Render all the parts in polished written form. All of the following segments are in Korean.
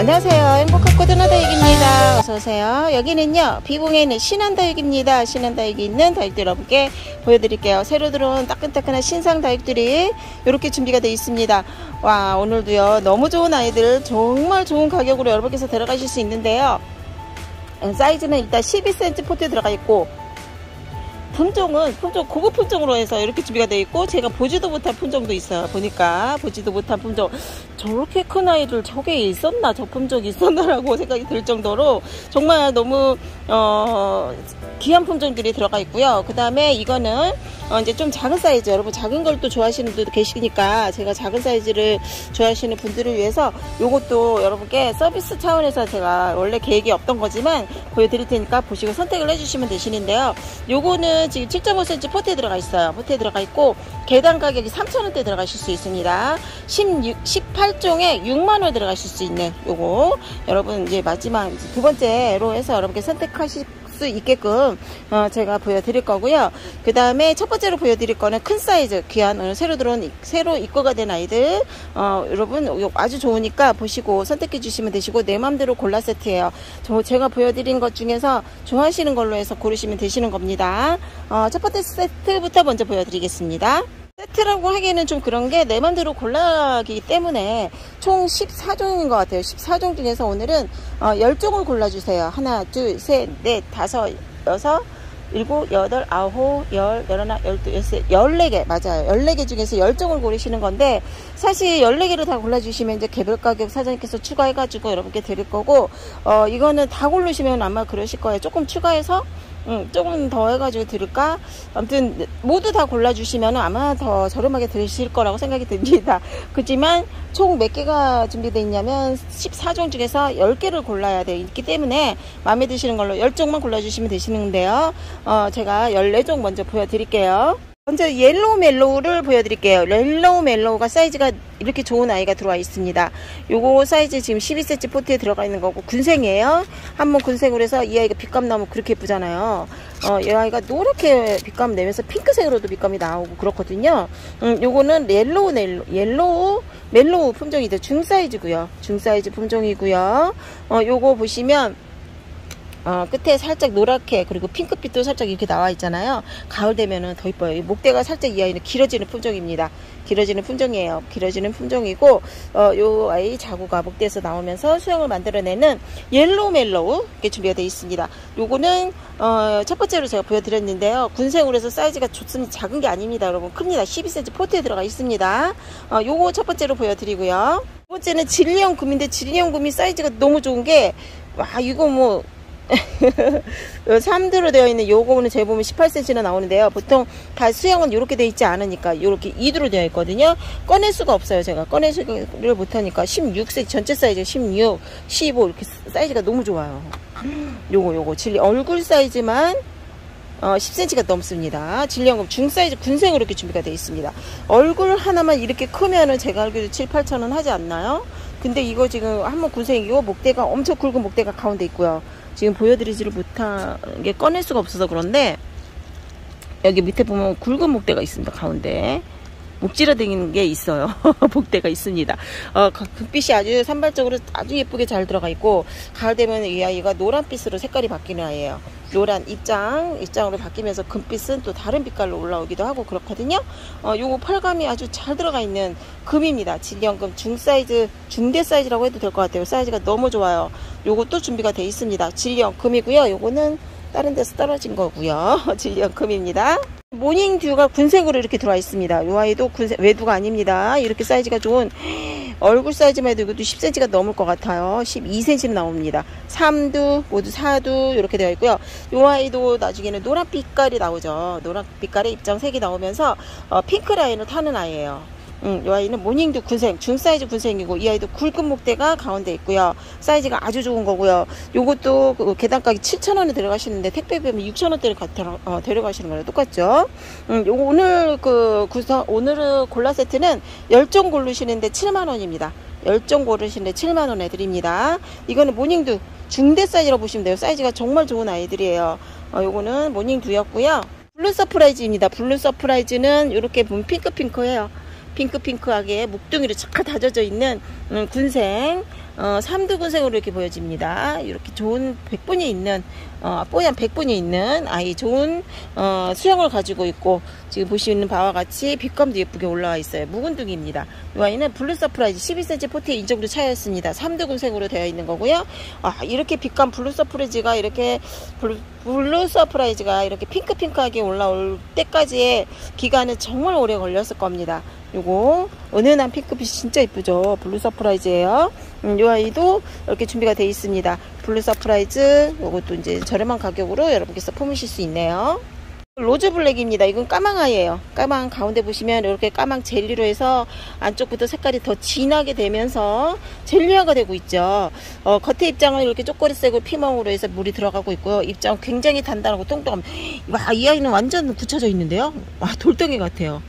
안녕하세요. 행복한 꼬드나다육입니다. 어서오세요. 여기는요, 비봉에 있는 신안다육입니다. 신안다육이 있는 다육들 여러분께 보여드릴게요. 새로 들어온 따끈따끈한 신상 다육들이 이렇게 준비가 되어 있습니다. 와, 오늘도요, 너무 좋은 아이들 정말 좋은 가격으로 여러분께서 데려가실 수 있는데요. 사이즈는 일단 12cm 포트에 들어가 있고, 품종은 고급 품종으로 해서 이렇게 준비가 되어 있고, 제가 보지도 못한 품종도 있어요. 보니까 보지도 못한 품종, 저렇게 큰 아이들 저게 있었나, 저 품종이 있었나라고 생각이 들 정도로 정말 너무 귀한 품종들이 들어가 있고요. 그 다음에 이거는 이제 좀 작은 사이즈, 여러분 작은 걸 또 좋아하시는 분들도 계시니까 제가 작은 사이즈를 좋아하시는 분들을 위해서 요것도 여러분께 서비스 차원에서 제가 원래 계획이 없던 거지만 보여드릴 테니까 보시고 선택을 해주시면 되시는데요. 요거는 지금 7.5cm 포트에 들어가 있어요. 포트에 들어가 있고 개당 가격이 3,000원대 들어가실 수 있습니다. 18종에 6만원 들어가실 수 있는 요거 여러분 이제 마지막 두 번째로 해서 여러분께 선택하실 수 있게끔 제가 보여드릴 거고요. 그 다음에 첫 번째로 보여드릴 거는 큰 사이즈 귀한 새로 입고가 된 아이들 여러분 아주 좋으니까 보시고 선택해 주시면 되시고 내 맘대로 골라 세트예요. 제가 보여드린 것 중에서 좋아하시는 걸로 해서 고르시면 되시는 겁니다. 첫 번째 세트부터 먼저 보여드리겠습니다. 세트라고 하기에는 좀 그런 게 내 맘대로 골라기 때문에 총 14종인 것 같아요. 14종 중에서 오늘은 10종을 골라주세요. 하나, 둘, 셋, 넷, 다섯, 여섯, 일곱, 여덟, 아홉, 열, 열하나, 열두, 열세, 14개, 맞아요. 14개 중에서 10종을 고르시는 건데, 사실 14개를 다 골라주시면 이제 개별 가격 사장님께서 추가해가지고 여러분께 드릴 거고, 이거는 다 고르시면 아마 그러실 거예요. 조금 추가해서 조금 더 해가지고 드릴까? 아무튼 모두 다 골라주시면 아마 더 저렴하게 드실 거라고 생각이 듭니다. 그렇지만 총 몇 개가 준비되어 있냐면 14종 중에서 10개를 골라야 되어 있기 때문에 마음에 드시는 걸로 10종만 골라주시면 되시는데요. 제가 14종 먼저 보여드릴게요. 먼저 옐로우 멜로우를 보여드릴게요. 옐로우 멜로우가 사이즈가 이렇게 좋은 아이가 들어와 있습니다. 요거 사이즈 지금 12cm 포트에 들어가 있는 거고 군생이에요. 한번 군생으로 해서 이 아이가 빛감 나오면 그렇게 예쁘잖아요. 이 아이가 노랗게 빛감 내면서 핑크색으로도 빛감이 나오고 그렇거든요. 요거는 옐로우 멜로우 품종이죠. 중사이즈고요. 중사이즈 품종이고요. 요거 보시면 끝에 살짝 노랗게 그리고 핑크빛도 살짝 이렇게 나와 있잖아요. 가을 되면은 더 이뻐요. 목대가 살짝 이 아이는 길어지는 품종입니다. 길어지는 품종이에요. 길어지는 품종이고 요 아이 자구가 목대에서 나오면서 수영을 만들어내는 옐로우 멜로우 이렇게 준비가 되어 있습니다. 요거는 첫 번째로 제가 보여드렸는데요. 군생으로 해서 사이즈가 좋습니다. 작은 게 아닙니다. 여러분 큽니다. 12cm 포트에 들어가 있습니다. 요거 첫 번째로 보여드리고요. 두 번째는 진리형 금인데 진리형 금이 사이즈가 너무 좋은 게 와 이거 뭐 3도로 되어 있는 요거는 제가 보면 18cm나 나오는데요. 보통 다 수영은 이렇게 되어 있지 않으니까 이렇게 2도로 되어 있거든요. 꺼낼 수가 없어요. 제가 꺼낼 수를 못하니까 16cm 전체 사이즈 16, 15 이렇게 사이즈가 너무 좋아요. 요거 진리 얼굴 사이즈만 10cm가 넘습니다. 진리연금 중사이즈 군생으로 이렇게 준비가 되어 있습니다. 얼굴 하나만 이렇게 크면은 제가 알기로 7, 8천원 하지 않나요? 근데 이거 지금 한번 군생이고 목대가 엄청 굵은 목대가 가운데 있고요. 지금 보여드리지를 못한 게 꺼낼 수가 없어서 그런데 여기 밑에 보면 굵은 목대가 있습니다. 가운데 목질러 다니는 게 있어요. 목대가 있습니다. 금빛이 아주 산발적으로 아주 예쁘게 잘 들어가 있고 가을 되면 이 아이가 노란빛으로 색깔이 바뀌는 아이예요. 노란 입장으로 바뀌면서 금빛은 또 다른 빛깔로 올라오기도 하고 그렇거든요. 요거 펄감이 아주 잘 들어가 있는 금입니다. 진리연금 중사이즈, 중대 사이즈라고 해도 될 것 같아요. 사이즈가 너무 좋아요. 요것도 준비가 되어 있습니다. 진리연금이고요. 요거는 다른 데서 떨어진 거고요. 진리연금입니다. 모닝듀가 군생으로 이렇게 들어와 있습니다. 이 아이도 외두가 아닙니다. 이렇게 사이즈가 좋은 얼굴 사이즈만 해도 이것도 10cm가 넘을 것 같아요. 12cm 나옵니다. 3두 모두 4두 이렇게 되어 있고요. 이 아이도 나중에는 노란 빛깔이 나오죠. 노란 빛깔의 입장 색이 나오면서 핑크 라인을 타는 아이예요. 이 아이는 모닝듀 군생, 중사이즈 군생이고 이 아이도 굵은 목대가 가운데 있고요. 사이즈가 아주 좋은 거고요. 요것도 개당 가격 7,000원에 들어가시는데 택배 비하면 6,000원대를 데려가시는 거랑 똑같죠. 요거 오늘은 골라 세트는 10종 고르시는데 7만원입니다. 10종 고르시는데 7만원에 드립니다. 이거는 모닝듀 중대 사이즈라고 보시면 돼요. 사이즈가 정말 좋은 아이들이에요. 요거는 모닝듀였고요. 블루 서프라이즈입니다. 블루 서프라이즈는 이렇게 보면 핑크핑크해요. 핑크핑크하게 목둥이로 잘 다져져 있는 군생 삼두근생으로 이렇게 보여집니다. 이렇게 좋은 백분이 있는 뽀얀 백분이 있는 아이, 좋은 수영을 가지고 있고, 지금 보시는 바와 같이 빛감도 예쁘게 올라와 있어요. 묵은둥이입니다. 이 아이는 블루 서프라이즈 12cm 포트에 이 정도 차였습니다. 삼두근생으로 되어 있는 거고요. 이렇게 빛감 블루 서프라이즈가 이렇게 블루 서프라이즈가 이렇게 핑크핑크하게 올라올 때까지의 기간은 정말 오래 걸렸을 겁니다. 요거 은은한 핑크빛이 진짜 예쁘죠. 블루 서프라이즈예요. 이 아이도 이렇게 준비가 되어 있습니다. 블루 서프라이즈, 요것도 이제 저렴한 가격으로 여러분께서 품으실 수 있네요. 로즈 블랙입니다. 이건 까망아이예요. 까망 가운데 보시면 이렇게 까망 젤리로 해서 안쪽부터 색깔이 더 진하게 되면서 젤리화가 되고 있죠. 겉에 입장은 이렇게 쪼꼬리색으로 피멍으로 해서 물이 들어가고 있고요. 입장 굉장히 단단하고 똥똥합니다. 와, 이 아이는 완전 굳혀져 있는데요. 와, 돌덩이 같아요.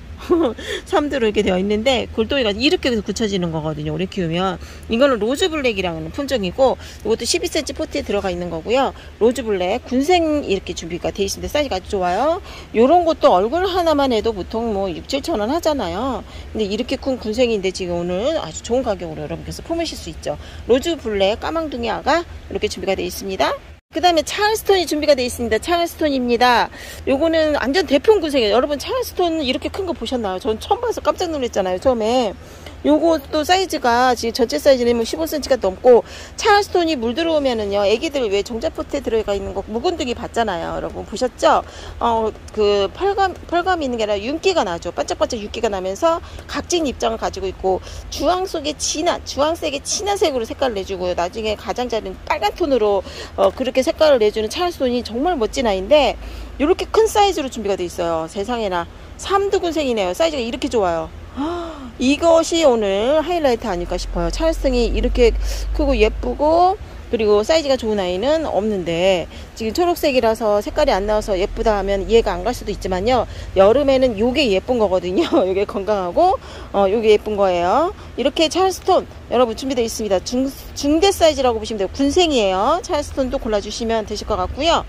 삼두로 이렇게 되어 있는데 골동이가 이렇게 굳혀지는 거거든요. 오래 키우면. 이거는 로즈 블랙이라는 품종이고, 이것도 12cm 포트에 들어가 있는 거고요. 로즈 블랙 군생 이렇게 준비가 되어 있습니다. 사이즈가 아주 좋아요. 요런 것도 얼굴 하나만 해도 보통 뭐 6-7천 원 하잖아요. 근데 이렇게 큰 군생인데 지금 오늘 아주 좋은 가격으로 여러분께서 품으실 수 있죠. 로즈 블랙 까망둥이 아가 이렇게 준비가 되어 있습니다. 그 다음에 찰스톤이 준비가 되어 있습니다. 찰스톤입니다. 요거는 완전 대품 군생이에요. 여러분 찰스톤 이렇게 큰 거 보셨나요? 전 처음 봐서 깜짝 놀랐잖아요. 처음에. 요것도 사이즈가 지금 전체 사이즈는 뭐 15cm가 넘고, 찰스톤이 물 들어오면은요, 애기들 왜 종자포트에 들어가 있는 거 묵은둥이 봤잖아요. 여러분 보셨죠? 그 펄감이 있는 게 아니라 윤기가 나죠. 반짝반짝 윤기가 나면서 각진 입장을 가지고 있고, 주황색의 진한 색으로 색깔을 내주고요. 나중에 가장자리는 빨간 톤으로 그렇게 색깔을 내주는 찰스톤이 정말 멋진 아이인데, 이렇게 큰 사이즈로 준비가 되어 있어요. 세상에나. 삼두근생이네요. 사이즈가 이렇게 좋아요. 이것이 오늘 하이라이트 아닐까 싶어요. 찰스톤이 이렇게 크고 예쁘고, 그리고 사이즈가 좋은 아이는 없는데, 지금 초록색이라서 색깔이 안 나와서 예쁘다 하면 이해가 안 갈 수도 있지만요, 여름에는 요게 예쁜 거거든요. 요게 건강하고 요게 예쁜 거예요. 이렇게 찰스톤 여러분 준비되어 있습니다. 중대 사이즈라고 보시면 돼요. 군생이에요. 찰스톤도 골라주시면 되실 것 같고요.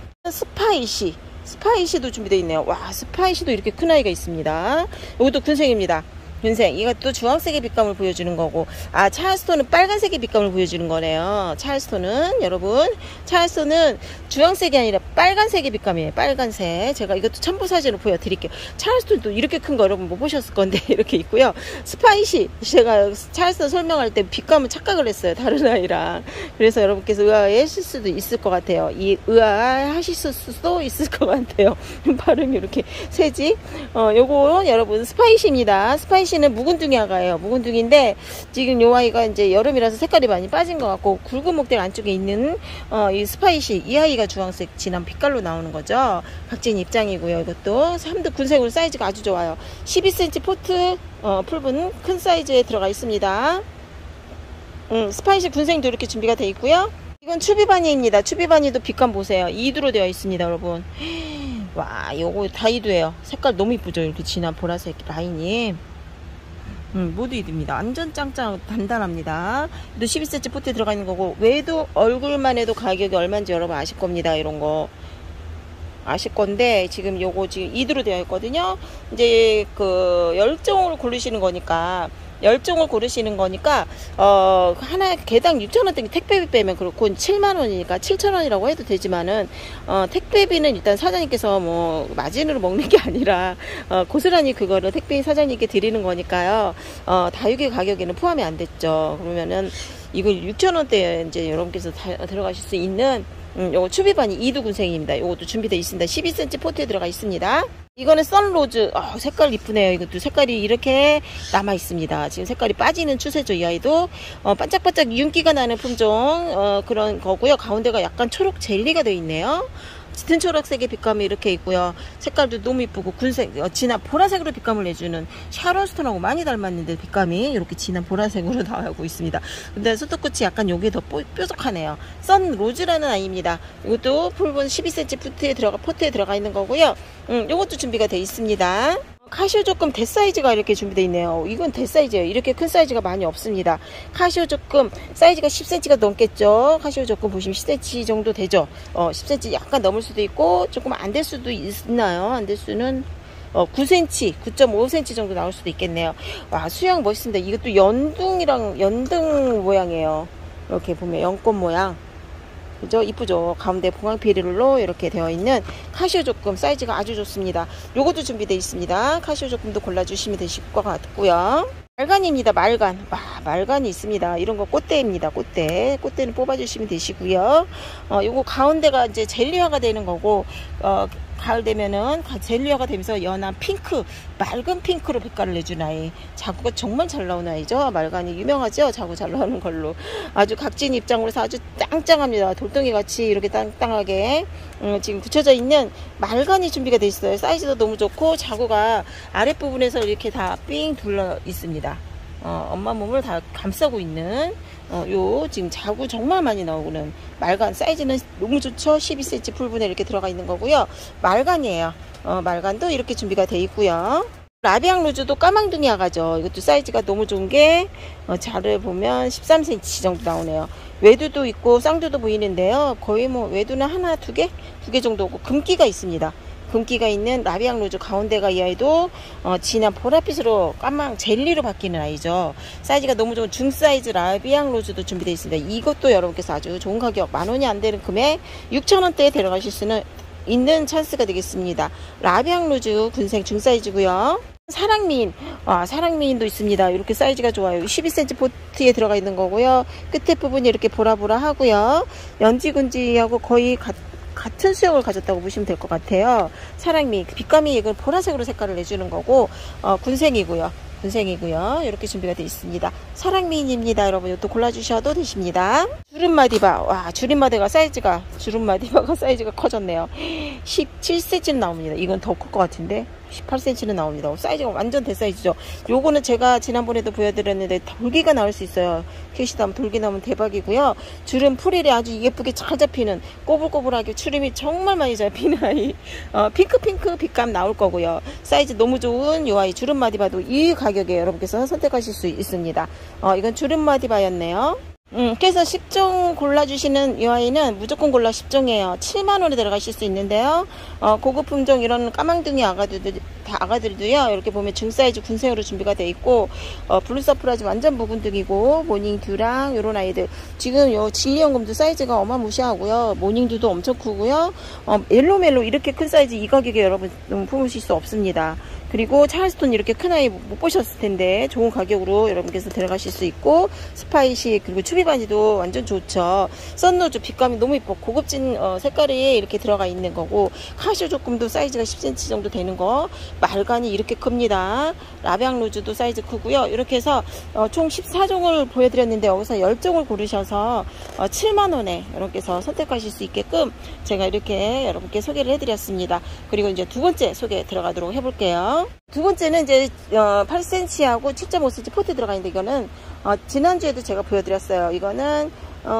스파이시도 준비되어 있네요. 와, 스파이시도 이렇게 큰 아이가 있습니다. 이것도 군생입니다. 군생. 이것도 주황색의 빛감을 보여주는 거고, 찰스톤은 빨간색의 빛감을 보여주는 거네요. 찰스톤은 여러분, 찰스톤은 주황색이 아니라 빨간색의 빛감이에요. 빨간색. 제가 이것도 첨부 사진으로 보여드릴게요. 찰스톤도 이렇게 큰 거 여러분 못 보셨을 건데 이렇게 있고요. 스파이시, 제가 찰스톤 설명할 때 빛감을 착각을 했어요. 다른 아이랑. 그래서 여러분께서 의아해하실 수도 있을 것 같아요. 의아하실 수도 있을 것 같아요. 발음이 이렇게 세지. 요거 여러분 스파이시입니다. 스파이시는 묵은둥이 아가예요. 묵은둥인데 지금 요 아이가 이제 여름이라서 색깔이 많이 빠진 것 같고, 굵은 목대 안쪽에 있는 이 스파이시, 이 아이가 주황색 진한 빛깔로 나오는 거죠. 각진 입장이고요. 이것도 삼두 군색으로 사이즈가 아주 좋아요. 12cm 포트 풀분 큰 사이즈에 들어가 있습니다. 스파이시 군생도 이렇게 준비가 되어 있고요. 이건 추비바니입니다. 추비바니도 빛감 보세요. 2두로 되어 있습니다, 여러분. 와, 요거 다 2두예요. 색깔 너무 이쁘죠? 이렇게 진한 보라색 라인이. 모두 2두입니다. 완전 짱짱 단단합니다. 또 12cm 포트에 들어가 있는 거고, 외도 얼굴만 해도 가격이 얼마인지 여러분 아실 겁니다. 이런 거 아실 건데, 지금 요거 지금 2두로 되어 있거든요. 이제 그 열종을 고르시는 거니까 하나 개당 6,000원대 택배비 빼면 그렇고 7만원이니까 7,000원이라고 해도 되지만은 택배비는 일단 사장님께서 뭐 마진으로 먹는 게 아니라 고스란히 그거를 택배 사장님께 드리는 거니까요. 다육이 가격에는 포함이 안 됐죠. 그러면은 이거 6,000원대에 이제 여러분께서 들어가실 수 있는 요거 추비바니 2두 군생입니다. 요것도 준비되어 있습니다. 12cm 포트에 들어가 있습니다. 이거는 썬로즈. 색깔 이쁘네요. 이것도 색깔이 이렇게 남아 있습니다. 지금 색깔이 빠지는 추세죠. 이 아이도 반짝반짝 윤기가 나는 품종 그런 거고요. 가운데가 약간 초록 젤리가 되어 있네요. 짙은 초록색의 빛감이 이렇게 있고요. 색깔도 너무 이쁘고, 군색, 진한 보라색으로 빛감을 내주는 샤론스톤하고 많이 닮았는데 빛감이 이렇게 진한 보라색으로 나오고 있습니다. 근데 손톱끝이 약간 요게 더 뾰족하네요. 썬로즈라는 아이입니다. 이것도 풀분 12cm 포트에 들어가 있는 거고요. 요것도 준비가 되어 있습니다. 카시오 조금 대사이즈가 이렇게 준비되어 있네요. 이건 대사이즈예요. 이렇게 큰 사이즈가 많이 없습니다. 카시오 조금 사이즈가 10cm가 넘겠죠. 카시오 조금 보시면 10cm 정도 되죠. 10cm 약간 넘을 수도 있고 조금 안 될 수도 있나요? 안 될 수는 9cm, 9.5cm 정도 나올 수도 있겠네요. 와, 수양 멋있습니다. 이것도 연등 모양이에요. 이렇게 보면 연꽃 모양. 그죠? 이쁘죠? 가운데 봉황피릴로 이렇게 되어 있는 카시오 조금 사이즈가 아주 좋습니다. 요것도 준비되어 있습니다. 카시오 조금도 골라주시면 되실 것 같고요. 말간입니다. 말간. 말간이 있습니다. 이런 거 꽃대입니다. 꽃대는 뽑아주시면 되시고요. 요거 가운데가 이제 젤리화가 되는 거고, 가을 되면은 젤리화가 되면서 연한 핑크, 맑은 핑크로 빛깔을 내준 아이. 자구가 정말 잘 나오는 아이죠. 말간이 유명하죠. 자구 잘 나오는 걸로. 아주 각진 입장으로서 아주 짱짱합니다. 돌덩이 같이 이렇게 땅땅하게 지금 붙여져 있는 말간이 준비가 되어 있어요. 사이즈도 너무 좋고 자구가 아랫부분에서 이렇게 다 삥 둘러 있습니다. 엄마 몸을 다 감싸고 있는 요 지금 자구 정말 많이 나오는 말간. 사이즈는 너무 좋죠. 12cm 풀분에 이렇게 들어가 있는 거고요. 말간이에요. 말간도 이렇게 준비가 되어 있고요. 라비앙 루즈도 까망둥이 아가죠. 이것도 사이즈가 너무 좋은 게 자를 보면 13cm 정도 나오네요. 외두도 있고 쌍두도 보이는데요. 거의 뭐 외두는 하나, 두 개 정도 오고 금기가 있습니다. 금기가 있는 라비앙 루즈. 가운데가 이 아이도 진한 보랏빛으로 까망 젤리로 바뀌는 아이죠. 사이즈가 너무 좋은 중사이즈 라비앙 루즈도 준비되어 있습니다. 이것도 여러분께서 아주 좋은 가격, 10,000원이 안 되는 금액 6,000원대에 데려가실 수는 있는 찬스가 되겠습니다. 라비앙 루즈 군생 중사이즈고요. 사랑미인, 사랑미인도 있습니다. 이렇게 사이즈가 좋아요. 12cm 포트에 들어가 있는 거고요. 끝에 부분이 이렇게 보라보라 하고요. 연지군지하고 거의 같은 수영을 가졌다고 보시면 될 것 같아요. 사랑미, 빛감이 이건 보라색으로 색깔을 내주는 거고, 군생이고요. 이렇게 준비가 되어 있습니다. 사랑미인입니다. 여러분, 이것도 골라주셔도 되십니다. 주름마디바. 주름마디가 사이즈가 커졌네요. 17cm는 나옵니다. 이건 더 클 것 같은데 18cm는 나옵니다. 사이즈가 완전 대사이즈죠. 요거는 제가 지난번에도 보여드렸는데 돌기가 나올 수 있어요. 캐시다면 돌기 나오면 대박이고요. 주름 프릴이 아주 예쁘게 잘 잡히는, 꼬불꼬불하게 주름이 정말 많이 잡히는 아이. 핑크 빛감 나올 거고요. 사이즈 너무 좋은 요 아이 주름마디바도 이 가격에 여러분께서 선택하실 수 있습니다. 이건 주름마디바였네요. 그래서 10종 골라주시는 이 아이는 무조건 골라 10종이에요. 7만원에 들어가실 수 있는데요. 고급 품종 이런 까망둥이 아가들도요. 이렇게 보면 중사이즈 군생으로 준비가 되어 있고, 블루 서프라즈 완전 묵은둥이고, 모닝듀랑 이런 아이들. 지금 요 진리연금도 사이즈가 어마무시하고요. 모닝듀도 엄청 크고요. 옐로멜로 이렇게 큰 사이즈 이 가격에 여러분 품으실 수 없습니다. 그리고 찰스톤 이렇게 큰 아이 못 보셨을 텐데 좋은 가격으로 여러분께서 데려가실 수 있고, 스파이시 그리고 추비바니도 완전 좋죠. 썬로즈 빛감이 너무 이뻐. 고급진 색깔이 이렇게 들어가 있는 거고, 카시오 조금도 사이즈가 10cm 정도 되는 거. 말간이 이렇게 큽니다. 라비앙 로즈도 사이즈 크고요. 이렇게 해서 총 14종을 보여드렸는데 여기서 10종을 고르셔서 7만원에 여러분께서 선택하실 수 있게끔 제가 이렇게 여러분께 소개를 해드렸습니다. 그리고 이제 두 번째 소개 들어가도록 해볼게요. 두 번째는 이제 8cm하고 7.5cm 포트 들어가 있는데, 이거는 지난주에도 제가 보여드렸어요. 이거는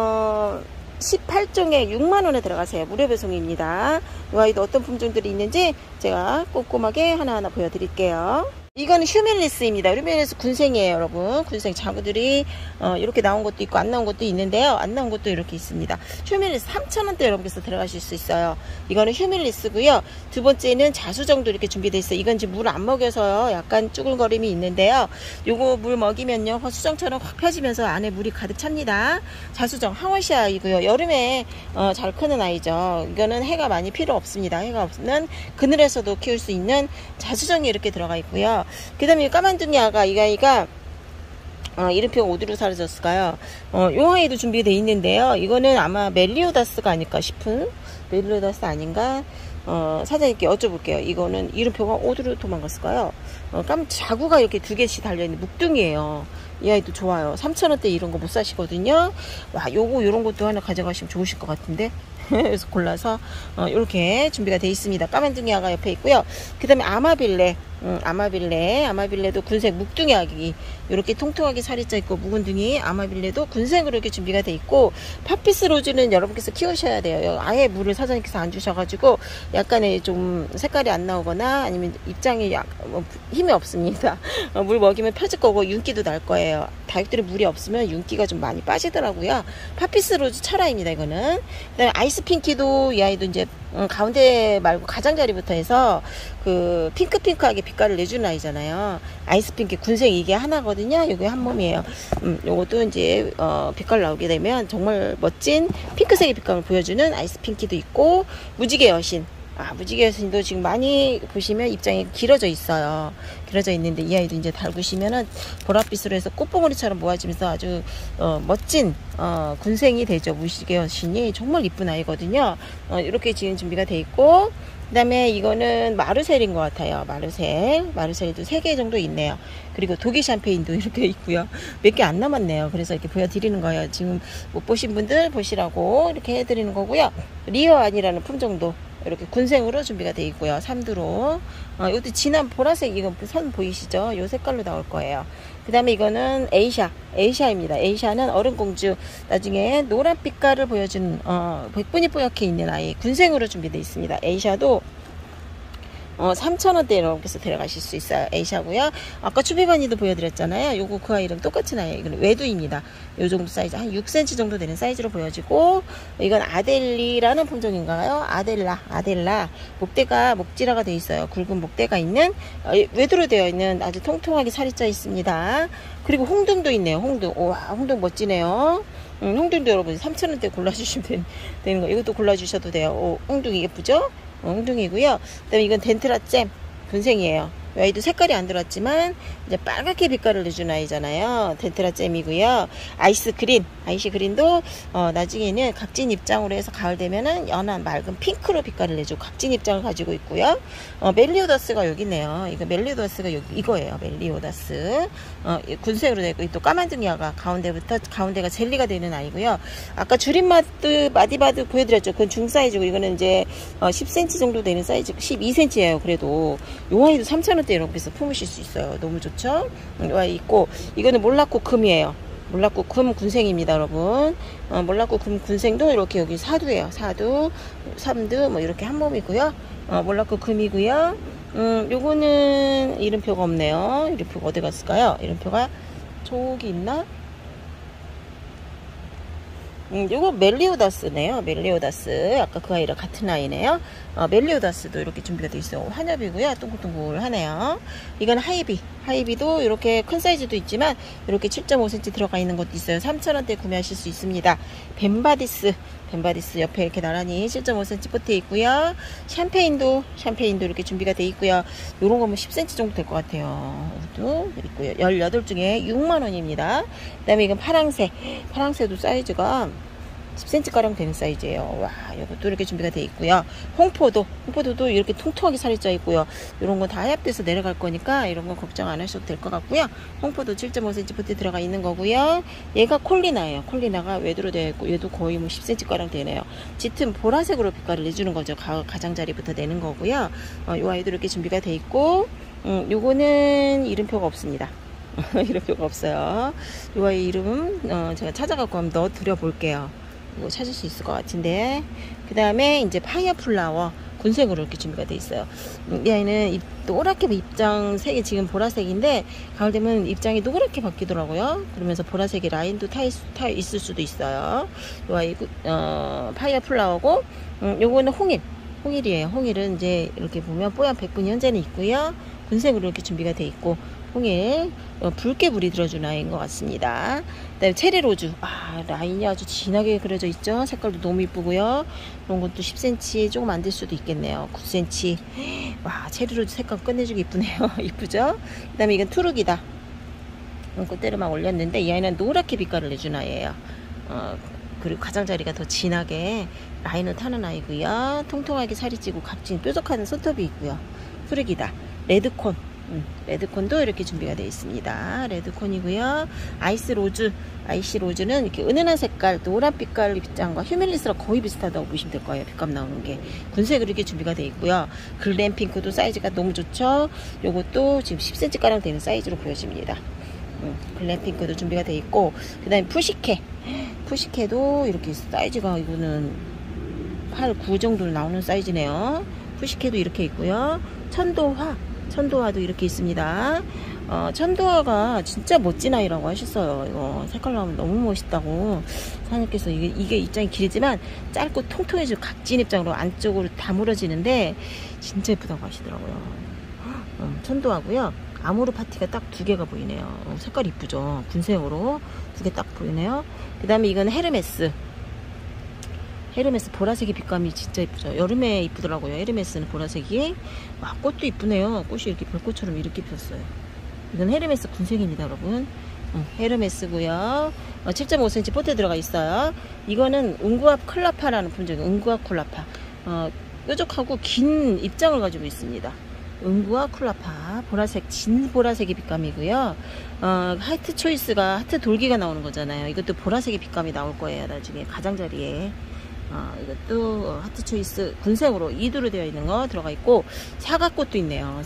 18종에 6만원에 들어가세요. 무료 배송입니다. 이 아이도 어떤 품종들이 있는지 제가 꼼꼼하게 하나하나 보여드릴게요. 이거는 휴밀리스입니다. 휴밀리스 군생이에요, 여러분. 군생 자구들이 이렇게 나온 것도 있고 안 나온 것도 있는데요. 안 나온 것도 이렇게 있습니다. 휴밀리스 3,000원대 여러분께서 들어가실 수 있어요. 이거는 휴밀리스고요. 두 번째는 자수정도 이렇게 준비되어 있어요. 이건 지금 물 안 먹여서요. 약간 쭈글거림이 있는데요. 요거 물 먹이면요, 수정처럼 확 펴지면서 안에 물이 가득 찹니다. 자수정 하와시아이고요. 여름에 잘 크는 아이죠. 이거는 해가 많이 필요 없습니다. 해가 없는 그늘에서도 키울 수 있는 자수정이 이렇게 들어가 있고요. 그 다음에 까만둥이 아가, 이 아이가 이름표가 어디로 사라졌을까요? 요 아이도 준비되어 있는데요. 이거는 아마 멜리오다스가 아닐까 싶은, 멜리오다스 아닌가? 사장님께 여쭤볼게요. 이거는 이름표가 어디로 도망갔을까요? 자구가 이렇게 두 개씩 달려있는 묵둥이에요. 이 아이도 좋아요. 3,000원대 이런 거 못 사시거든요. 요런 것도 하나 가져가시면 좋으실 것 같은데. 그래서 골라서 이렇게 준비가 되어 있습니다. 까만둥이 아가 옆에 있고요. 그 다음에 아마빌레, 아마빌레도 군생 묵둥이 아기 이렇게 통통하게 살이 쪄 있고, 묵은둥이 아마빌레도 군생으로 이렇게 준비가 되어 있고, 파피스 로즈는 여러분께서 키우셔야 돼요. 아예 물을 사장님께서 안 주셔가지고 약간의 좀 색깔이 안 나오거나 아니면 입장이 힘이 없습니다. 물 먹이면 펴질 거고 윤기도 날 거예요. 다육들이 물이 없으면 윤기가 좀 많이 빠지더라고요. 파피스 로즈 철아입니다. 이거는. 그다음에 아이스 핑키도 이 아이도 이제 가운데 말고 가장자리부터 해서 그 핑크핑크하게 빛깔을 내주는 아이잖아요. 아이스핑크 군생 이게 하나거든요. 이게 한 몸이에요. 요것도 이제 빛깔 나오게 되면 정말 멋진 핑크색의 빛감을 보여주는 아이스핑키도 있고, 무지개 여신. 무지개 여신도 지금 많이 보시면 입장이 길어져 있어요. 길어져 있는데 이 아이도 이제 달구시면은 보랏빛으로 해서 꽃봉오리처럼 모아지면서 아주 멋진 군생이 되죠. 무지개 여신이 정말 이쁜 아이거든요. 이렇게 지금 준비가 돼 있고, 그 다음에 이거는 마르셀인 것 같아요. 마르셀도 3개 정도 있네요. 그리고 독일 샴페인도 이렇게 있고요. 몇 개 안 남았네요. 그래서 이렇게 보여드리는 거예요. 지금 못 보신 분들 보시라고 이렇게 해드리는 거고요. 리어안이라는 품종도 이렇게 군생으로 준비가 되어 있고요. 3두로. 이것도 진한 보라색, 이거 선 보이시죠? 이 색깔로 나올 거예요. 그 다음에 이거는 에이샤입니다. 에이샤는 어른공주, 나중에 노란 빛깔을 보여준 백분이 뽀얗게 있는 아이, 군생으로 준비되어 있습니다. 에이샤도 3,000원대에 넘겨서 데려가실 수 있어요. 에이샤고요. 아까 추비바니도 보여드렸잖아요. 요거 그 아이랑 똑같은 아이예요. 이건 외두입니다. 요 정도 사이즈, 한 6cm 정도 되는 사이즈로 보여지고, 이건 아델리라는 품종인가요? 아델라. 목대가 목지라가 되어 있어요. 굵은 목대가 있는 외두로 되어 있는 아주 통통하게 살이 쪄 있습니다. 그리고 홍둥도 있네요. 홍둥 멋지네요. 홍둥도 여러분 3,000원대 골라주시면 되는 거. 이것도 골라주셔도 돼요. 홍둥이 예쁘죠? 엉둥이고요. 그 다음에 이건 덴트라잼 군생이에요. 이 아이도 색깔이 안 들었지만 이제 빨갛게 빛깔을 내준 아이잖아요. 덴트라잼이고요. 아이시 그린도 나중에는 각진 입장으로 해서 가을 되면은 연한 맑은 핑크로 빛깔을 내주고 각진 입장을 가지고 있고요. 멜리오다스가 여기 있네요. 이거 멜리오다스가 여기 이거예요. 멜리오다스 군생으로 되고, 또 까만둥이가 가운데가 젤리가 되는 아이고요. 아까 마디바드 보여드렸죠. 그건 중 사이즈고, 이거는 이제 10cm 정도 되는 사이즈, 12cm예요. 그래도 요 아이도 3,000원대 이렇게 해서 품으실 수 있어요. 너무 좋죠? 요 아이 있고, 이거는 몰라코 금이에요. 몰라코 금 군생입니다, 여러분. 몰라코 금 군생도 이렇게 여기 사두예요. 사두, 3두 뭐 이렇게 한 몸이고요. 몰라코 금이고요. 요거는 이름표가 없네요. 이름표가 어디 갔을까요? 이름표가 저기 있나? 요거 멜리오다스네요. 멜리오다스. 아까 그 아이랑 같은 아이네요. 멜리오다스도 이렇게 준비가 되어 있어요. 환엽이고요. 동글동글하네요. 이건 하이비도 이렇게 큰 사이즈도 있지만 이렇게 7.5cm 들어가 있는 것도 있어요. 3,000원대 구매하실 수 있습니다. 벤바디스 옆에 이렇게 나란히 7.5cm 포트에 있고요. 샴페인도 이렇게 준비가 되어 있고요. 요런 거면 10cm 정도 될 것 같아요. 이것도 있고요. 18중에 6만원입니다. 그 다음에 이건 파랑새도 사이즈가 10cm 가량 되는 사이즈예요. 와, 이것도 이렇게 준비가 되어 있고요. 홍포도도 이렇게 통통하게 살이 쪄 있고요. 이런 건 다 하얗돼서 내려갈 거니까 이런 건 걱정 안 하셔도 될 것 같고요. 홍포도 7.5cm 포트에 들어가 있는 거고요. 얘가 콜리나예요. 콜리나가 외두로 되어 있고, 얘도 거의 뭐 10cm 가량 되네요. 짙은 보라색으로 빛깔을 내주는 거죠. 가장자리부터 내는 거고요. 이 아이도 이렇게 준비가 되어 있고, 요거는 이름표가 없습니다. 이름표가 없어요. 이 아이 이름 제가 찾아갖고 한번 넣어 드려 볼게요. 이거 찾을 수 있을 것 같은데. 그 다음에 이제 파이어플라워 군색으로 이렇게 준비가 되어 있어요. 이 아이는 노랗게 입장 색이 지금 보라색인데 가을 되면 입장이 노랗게 바뀌더라고요. 그러면서 보라색의 라인도 타 있을 수도 있어요. 이 아이 파이어플라워고, 요거는 홍일이에요. 홍일은 이제 이렇게 보면 뽀얀 백분이 현재는 있고요. 군색으로 이렇게 준비가 되어 있고, 홍일 붉게 물이 들어준 아이인 것 같습니다. 그다음에 체리로즈, 라인이 아주 진하게 그려져 있죠. 색깔도 너무 이쁘고요. 이런 것도 10cm 조금 안 될 수도 있겠네요. 9cm. 와, 체리로즈 색깔 끝내주기 이쁘네요. 이쁘죠? 그 다음에 이건 투르기다. 꽃대를 막 올렸는데 이 아이는 노랗게 빛깔을 내준 아이예요. 그리고 가장자리가 더 진하게 라인을 타는 아이고요. 통통하게 살이 찌고 각진 뾰족한 손톱이 있고요. 투르기다. 레드콘도 이렇게 준비가 되어 있습니다. 레드콘이고요. 아이시 로즈는 이렇게 은은한 색깔, 노란 빛깔 입장과 휴밀리스랑 거의 비슷하다고 보시면 될 거예요. 빛감 나오는 게. 군색으로 이렇게 준비가 되어 있고요. 글램핑크도 사이즈가 너무 좋죠. 요것도 지금 10cm 가량 되는 사이즈로 보여집니다. 글램핑크도 준비가 되어 있고, 그 다음에 푸시케도 이렇게 사이즈가, 이거는 8, 9 정도 나오는 사이즈네요. 푸시케도 이렇게 있고요. 천도화도 이렇게 있습니다. 천도화가 진짜 멋진 아이라고 하셨어요. 이거 색깔 나오면 너무 멋있다고 사장님께서 이게 입장이 길지만 짧고 통통해지고 각진 입장으로 안쪽으로 다물어지는데 진짜 예쁘다고 하시더라고요. 천도화고요. 아모르 파티가 딱 2개가 보이네요. 색깔 이쁘죠. 군색으로 2개 딱 보이네요. 그 다음에 이건 헤르메스 보라색의 빛감이 진짜 이쁘죠. 여름에 이쁘더라고요. 헤르메스는 보라색이. 와, 꽃도 이쁘네요. 꽃이 이렇게 별꽃처럼 이렇게 폈어요. 이건 헤르메스 군색입니다, 여러분. 헤르메스고요. 7.5cm 포트에 들어가 있어요. 이거는 웅구압 클라파라는 품종이에요. 웅구압 클라파. 뾰족하고 긴 입장을 가지고 있습니다. 웅구압 클라파. 보라색, 진 보라색의 빛감이고요. 하트 초이스가 하트 돌기가 나오는 거잖아요. 이것도 보라색의 빛감이 나올 거예요. 나중에 가장자리에. 이것도 하트 초이스 군색으로 2두로 되어 있는 거 들어가 있고, 사과꽃도 있네요.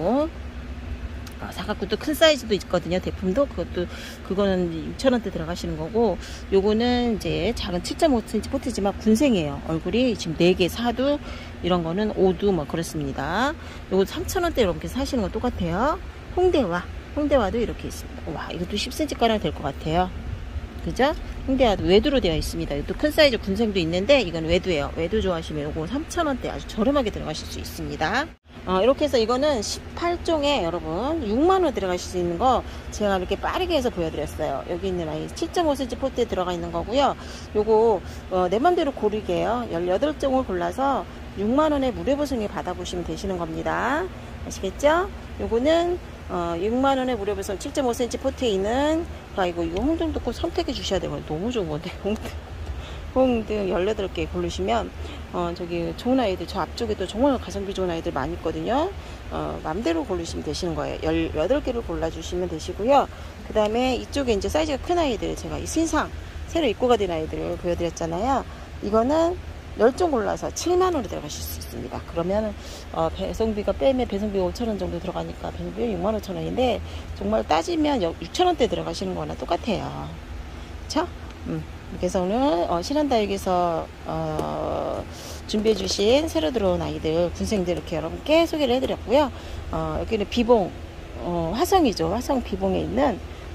사과꽃도 큰 사이즈도 있거든요. 대품도 그거는 6,000원대 들어가시는 거고, 요거는 이제 작은 7.5cm 포트지만 군생이에요. 얼굴이 지금 4개, 4두, 이런 거는 5두 뭐 그렇습니다. 요거 3,000원대 이렇게 사시는 거 똑같아요. 홍대화도 이렇게 있습니다. 와, 이것도 10cm 가량 될 것 같아요. 그죠? 홍대화도 외두로 되어 있습니다. 이것도 큰 사이즈 군생도 있는데 이건 외두예요. 외두 좋아하시면 요거 3,000원대 아주 저렴하게 들어가실 수 있습니다. 이렇게 해서 이거는 18종에 여러분 6만원 들어가실 수 있는 거 제가 이렇게 빠르게 해서 보여드렸어요. 여기 있는 아이 7.5cm 포트에 들어가 있는 거고요. 요거 내 맘대로 고르게요. 18종을 골라서 6만원에 무료 보증에 받아보시면 되시는 겁니다. 아시겠죠? 요거는 6만원에 무료 배송 7.5cm 포트에 있는, 이거 홍등도 꼭 선택해 주셔야 되고 너무 좋은 건데, 홍등 18개 고르시면 저기 좋은 아이들, 저 앞쪽에도 정말 가성비 좋은 아이들 많이 있거든요. 맘대로 고르시면 되시는 거예요. 18개를 골라주시면 되시고요. 그 다음에 이쪽에 이제 사이즈가 큰 아이들, 제가 이 신상 새로 입고가 된 아이들을 보여드렸잖아요. 이거는 10종 골라서 7만원으로 들어가실 수 있습니다. 그러면 배송비가 빼면 배송비가 5,000원 정도 들어가니까 배송비가 65,000원인데 정말 따지면 6,000원대 들어가시는 거나 똑같아요. 그쵸? 그래서 오늘 신한다육에서 준비해 주신 새로 들어온 아이들, 군생들 이렇게 여러분께 소개를 해드렸고요. 여기는 비봉, 화성이죠. 화성 비봉에 있는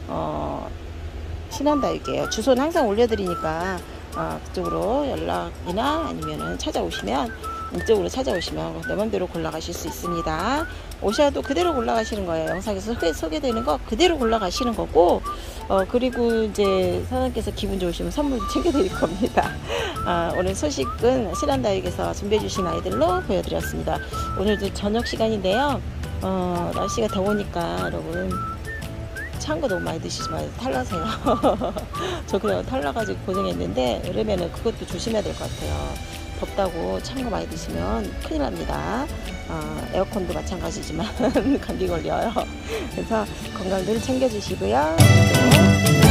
신한다육이에요. 주소는 항상 올려드리니까 그쪽으로 연락이나 아니면은 이쪽으로 찾아오시면 내 맘대로 골라가실 수 있습니다. 오셔도 그대로 골라가시는 거예요. 영상에서 소개되는 거 그대로 골라가시는 거고, 그리고 이제 사장님께서 기분 좋으시면 선물도 챙겨드릴 겁니다. 오늘 소식은 신한다육에서 준비해주신 아이들로 보여드렸습니다. 오늘도 저녁 시간인데요. 날씨가 더우니까 여러분 찬 거 너무 많이 드시지 마세요. 탈나세요. 저 그래요. 탈나가지고 고생했는데 여름에는 그것도 조심해야 될 것 같아요. 덥다고 찬 거 많이 드시면 큰일 납니다. 에어컨도 마찬가지지만 감기 걸려요. 그래서 건강 늘 챙겨주시고요.